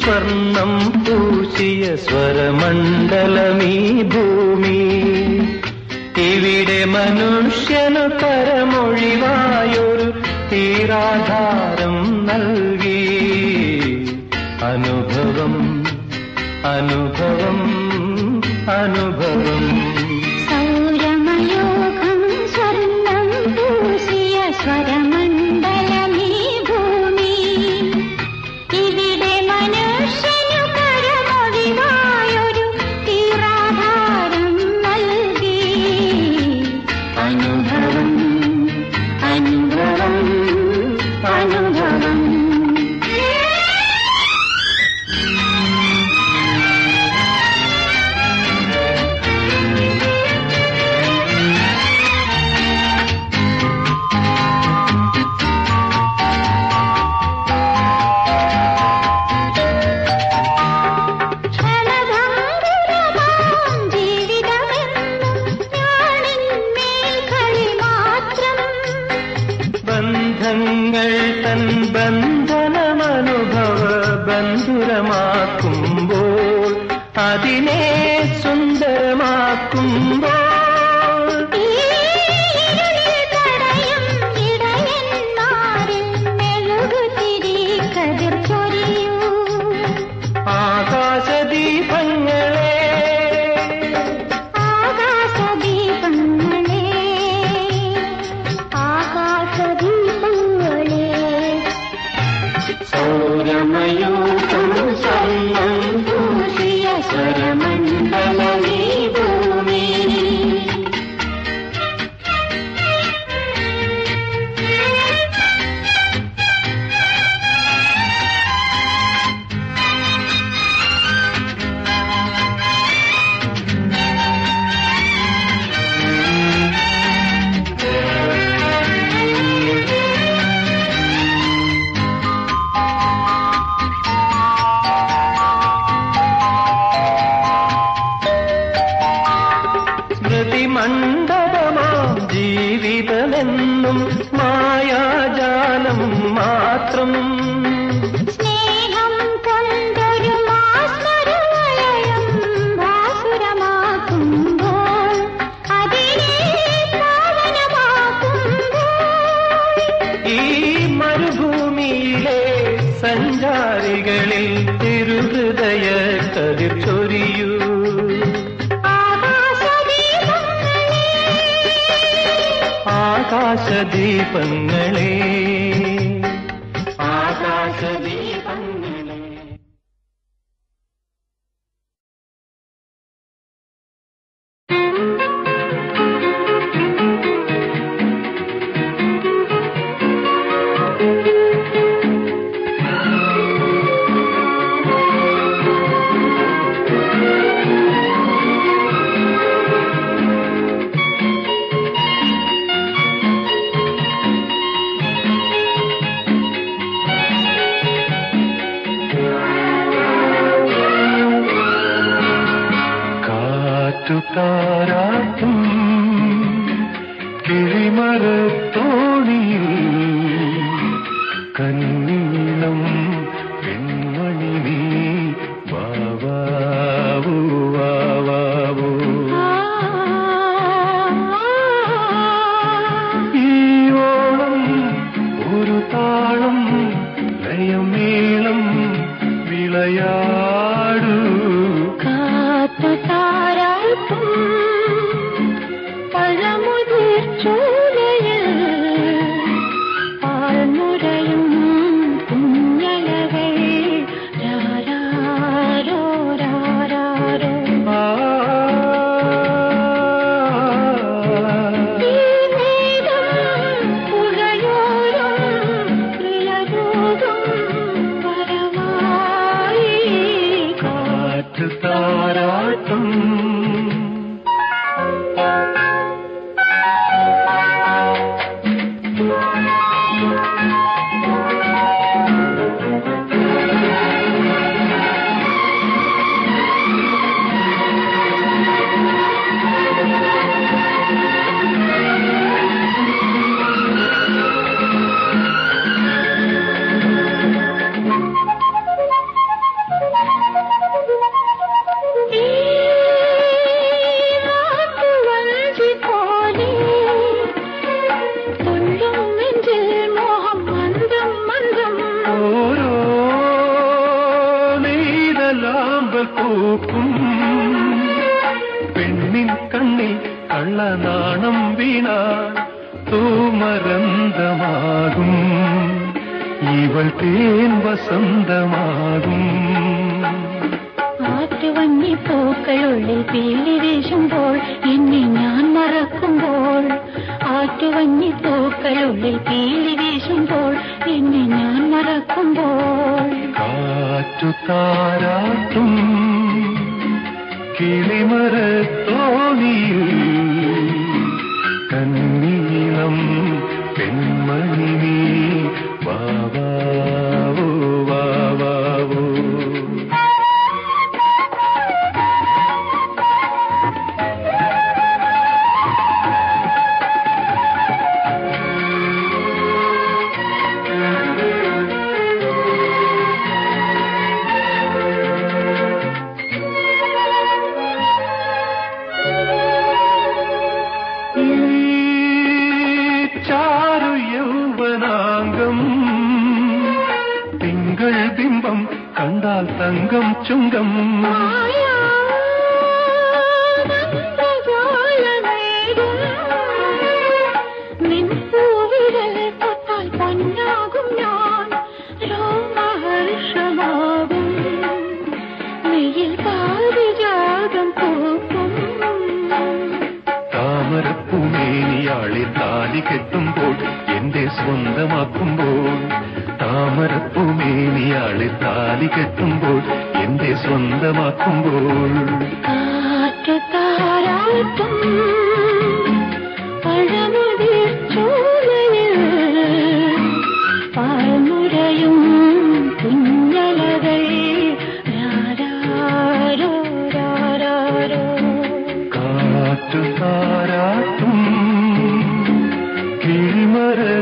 സ്വർണം പൂശിയ സ്വരമണ്ഡലമീ ഭൂമി. ഇവിടെ മനുഷ്യനു കരമൊഴിവായൊരു തീരാധാരം നൽകി. അനുഭവം അനുഭവം അനുഭവം. സൗരമയോகம் സ്വർണം പൂശിയ സ്വരമണ്ഡലമീ ഭൂമി. ഇവിടെ മനുഷ്യനു കരമൊഴിവായൊരു തീരാധാരം നൽകി. അനുഭവം അനുഭവം അനുഭവം. ബന്ധങ്ങൾ തൻ ബന്ധനമനുഭവ ബന്ധുരമാക്കുമ്പോൾ അതിനെ സുന്ദരമാക്കുമ്പോൾ ആകാശദീപങ്ങളെ ആകാശദീപങ്ങളെ ആകാശദീപങ്ങളെ. സൗരമയൂഖം സ്വർണം പൂശിയ സ്വരമണ്ഡലമീ ഭൂമി. മണ്ഡപമാം ജീവിതമെന്നും മായാജാലം മാത്രം. സ്നേഹം കൊണ്ടൊരു മാസ്മരവലയം ഭാസുരമാക്കുമ്പോൾ അതിനെ പാവനമാക്കുമ്പോൾ ഈ മരുഭൂമിയിലെ സഞ്ചാരികളിൽ തിരുഹൃദയ കതിർ ചൊരിയൂ. ആകാശദീപങ്ങളെ ആകാശദീപങ്ങളെ. താരാട്ടും കിളിമരത്തോണിയിൽ കന്നീളം പെൺമണി നീ വാവാവൂ വാവാവൂ. ഈ ഓളം ഒരു താളം ലയമേളം വിളയാടൂ. കാത്തു താരാട്ടും പഴമുതിർ ചോലയിൽ പാൽമുരയും കുഞ്ഞലകൾ രാരാരോ രാരാരോ. ഈ നേരം പുഴയോരം പ്രിയദൂതം വരവായി. കാറ്റ് താരാട്ടും നീലലാമ്പൽ പൂക്കും പെണ്ണിൻ കണ്ണിൽ കള്ളനാണം വീണാൽ തൂമരന്തമാകും ഇവൾ തേൻ വസന്തമാകും ആറ്റുവഞ്ഞി പൂക്കളുള്ളിൽ പീലി വീശുമ്പോൾ എന്നെ ഞാൻ മറക്കുമ്പോൾ ആറ്റുവഞ്ഞി പൂക്കളുള്ളിൽ പീലി വീശുമ്പോൾ എന്നെ ഞാൻ മറക്കുമ്പോൾ കാറ്റു താരാട്ടും കിളിമരത്തോണിയിൽ കന്നീളം പെൺമണി നീ വാവാവോ വാവാവോ ചാരു യൗവനാംഗം തിങ്കൾ ബിംബം കണ്ടാൽ തങ്കം ചുങ്കം നിൻപൂവിരൽ തൊട്ടാൽ പൊന്നാകും ഞാൻ രോമഹർഷമാകും നെയ്യിൽ പാരിജാതം പൂക്കും താമരപ്പൂമേനിയാളെ താലി കെട്ടുമ്പോൾ എന്റെ സ്വന്തമാക്കുമ്പോൾ താമരപ്പൂമേനിയാളെ താലി കെട്ടുമ്പോൾ എന്റെ സ്വന്തമാക്കുമ്പോൾ കാറ്റു താരാട്ടും പഴമുതിർ ചോലയിൽ പാൽമുരയും കുഞ്ഞലകൾ രാരാരോ രാരാരോ കാറ്റു താരാട്ടും കിളിമര